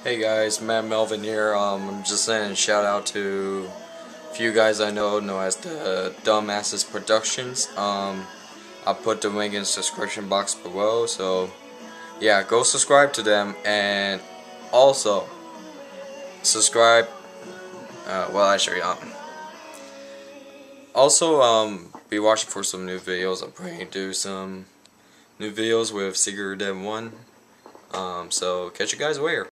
Hey guys, Matt Melvin here. I'm just saying shout out to a few guys I know as the dumbassesproductionz. I'll put the link in the description box below, so yeah, go subscribe to them, and also subscribe, be watching for some new videos. I'm planning to do some new videos with Secret Dev 1, so catch you guys later.